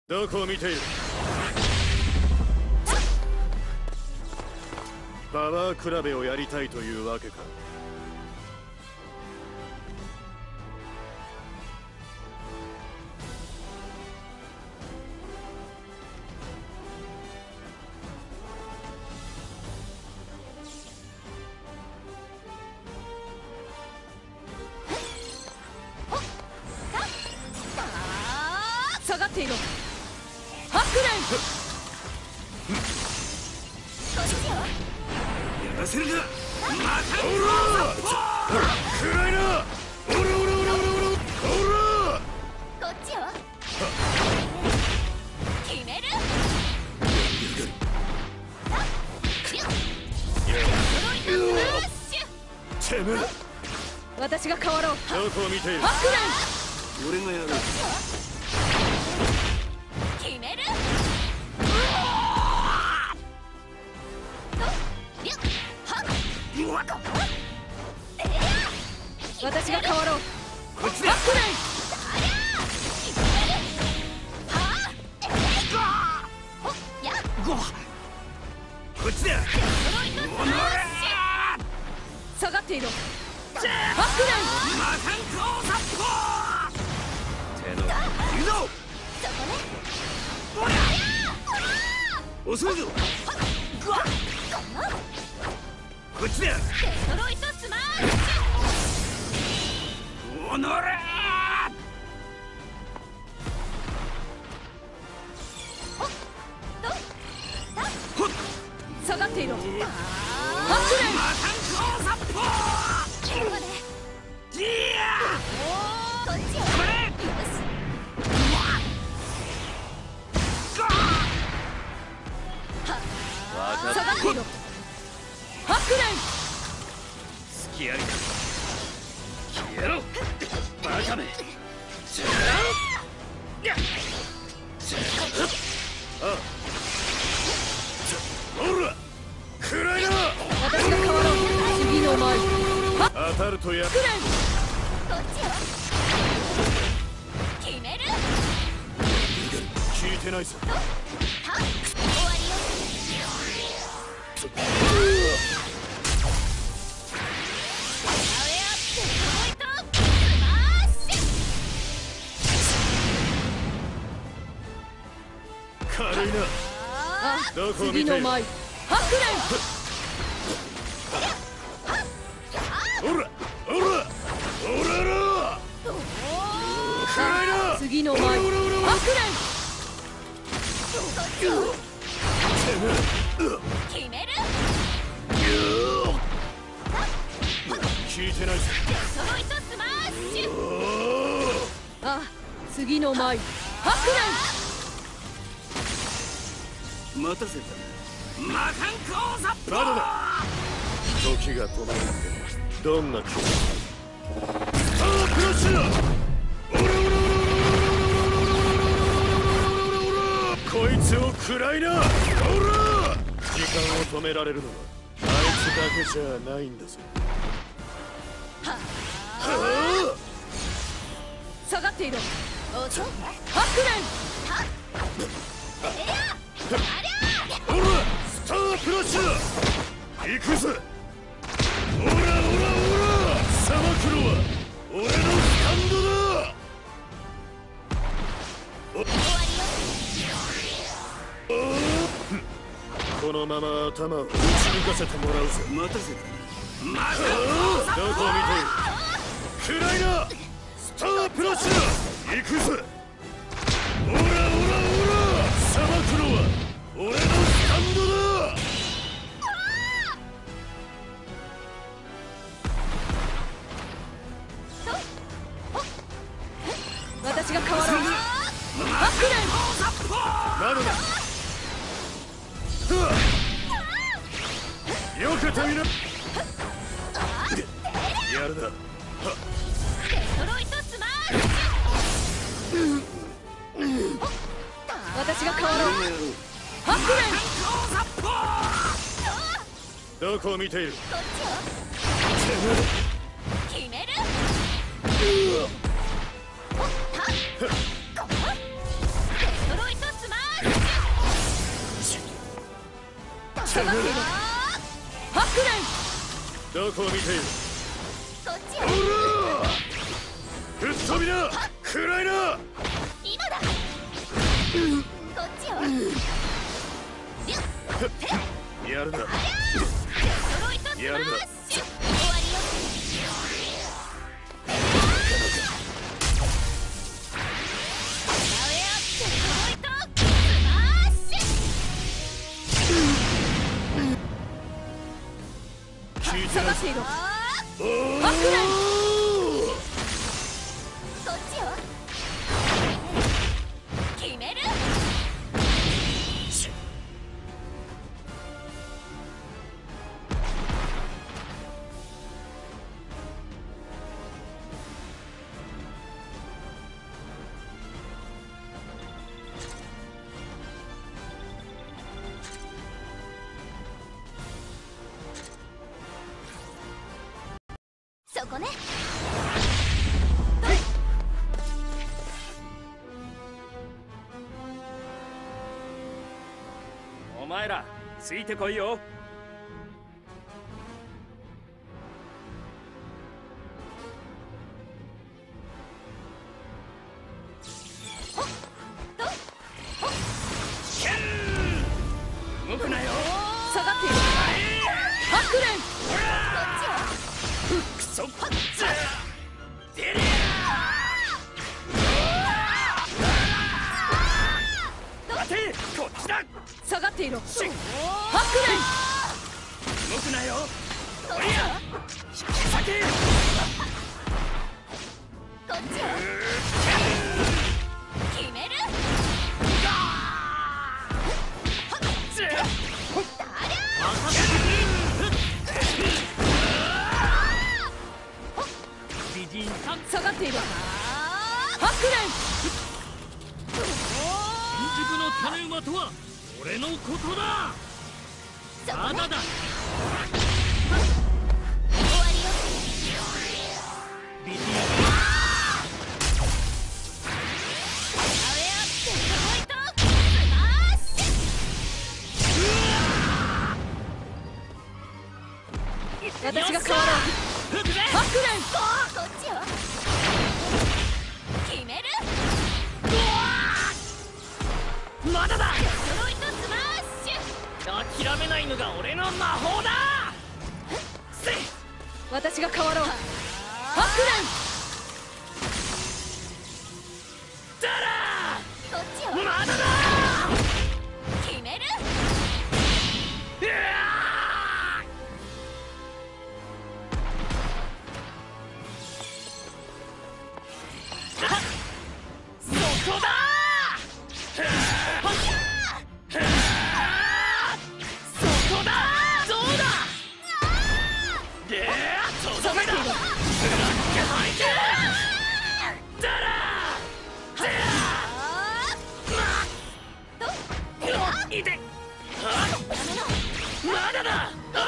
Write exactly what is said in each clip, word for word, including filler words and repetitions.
どこを見ている。パワー比べをやりたいというわけか。 下がっていろ。ハクレン。 やらせるか。またおら暗いな。おらおらおらおらおらおら。 こっちよ。決める。 てめえ。 私が変わろう。 どこを見ている。 ハクレン。 俺がやる。 決める。私が変わろう。 こっちだ。 ハクレン。 こっちだ。 下がっていろ。ハクレン。 魔漢光殺法。手のいるぞ。遅いぞ。こっちだ。 デトロイトスマッシおのれ。 ュ。下がっていろ。ハクレン。 魔漢光殺法。ギア。 こっちよ。 頑張れ。 下がっていろ。ハクレン。 隙ありか。消えろバカめ。あほら暗いな。 私が変わろう。次の前。 当たるとや。 ハクレン。こっちよ。決める。 聞いてないぞ。 終わりよ。 軽いな。 あ、 どこを見ている。 次の前。ハクレン。 ほらほらほらら。暗いな。 次の前。ハクレン。決める。 聞いてないぞ。 デトロイトスマッシュ。あ、次の前。ハクレン。 待たせたな。魔漢光殺法。まだだ。時が止まるんでどんな気持ち。さあクラッシュだ。オラオラオラオラオラオラオラオラオラ。こいつを食らいな。オラ時間を止められるのはあいつだけじゃないんだぞ。はあ。 下がっていろ。ハクレン。 ほらスタープラッシュだ。行くぜ。オラオラオラ。さまくろは俺のスタンドだ。このまま頭を打ち抜かせてもらうぜ。待たせたな。どこを見ている。暗いな。スタープラッシュだ。行くぜ。オラオラオラ。さまくろは俺のスタンドだ。 私が変わろう。ハクレン。 なるな。よけてみな。やるな。 デトロイトスマッシュ。私が変わろう。ハクレン。 どこを見ている。 こっちよ。決める。デトロイト下がっている。ハックレン。 どこを見ている。 こっちよ。 吹っ飛びな。暗いな。 今だ。こっちよ。 やるな。 揃いとスマッシュ。終わりよ。 下がっている。ハックレン。 こっちよ。決める。そこね。 お前らついてこいよ。動くなよ。 下がっている。ハックレン。 クソッ出りゃ待て、こっちだ。 下がっている。ハックレン。 動くなよ。おりゃ引き裂け。 こっちよ。決める。 下がっている。ハックレン。 新宿の種馬とは俺のことだ。まだだ。 終わりよ。 ビジ私が変わろう。ハックレン。 こっちよ。決める。 まだだ。 揃いとスマッシュ。 諦めないのが俺の魔法だ。せい。 私が変わろう。ハックレン。 だらこっちよ。 まだだ。 決める。 うわそこだ。そこだ。そうだ。でとどめだ。ブラックハイキュー。だらいて。まだだ。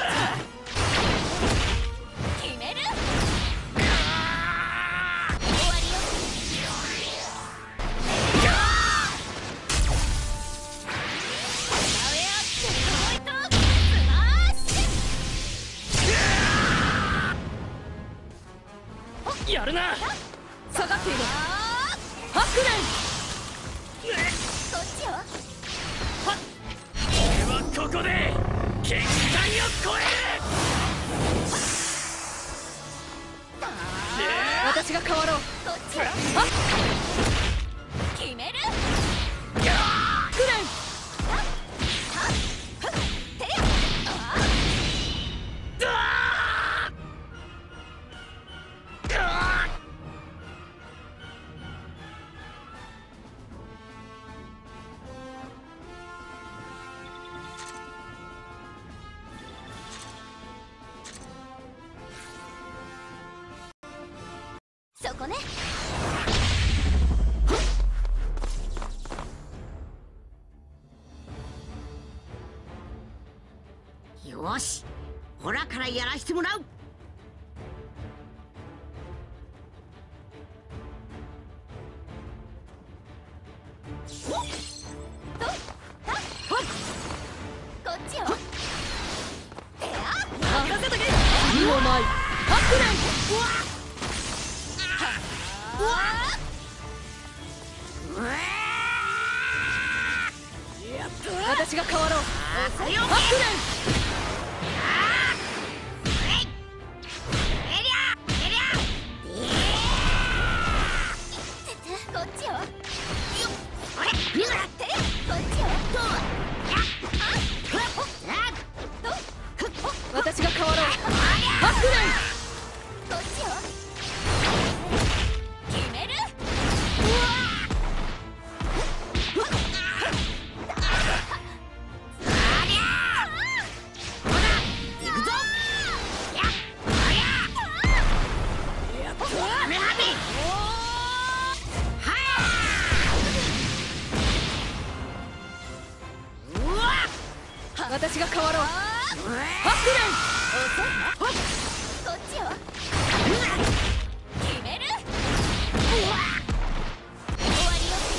決める。終わりよ。 やるな。 下がっている。ハックレン。 こっちよ。 俺はここで限界を超える。 私が変わろう。 こっちよ。決める。 ハックレン。 そこね。 よし、ほらからやらしてもらう。 こっちよ。 私が変わろう。ハックレン。 こっちよ。こっちよ。 私が変わろう。ハックレン。 こっちよ。決める。 私が変わろう。ハックレン。 こっちよ。決める。終わりよ。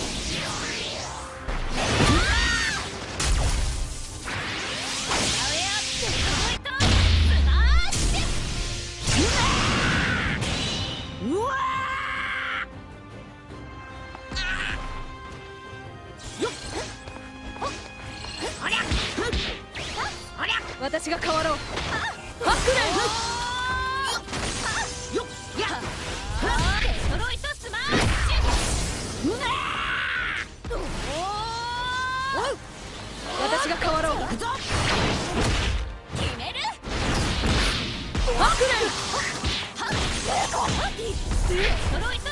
私が変わろう。ハックレン。 デトロイトスマッシュ。 私が変わろう。 決める。 ハックレン。 デトロイト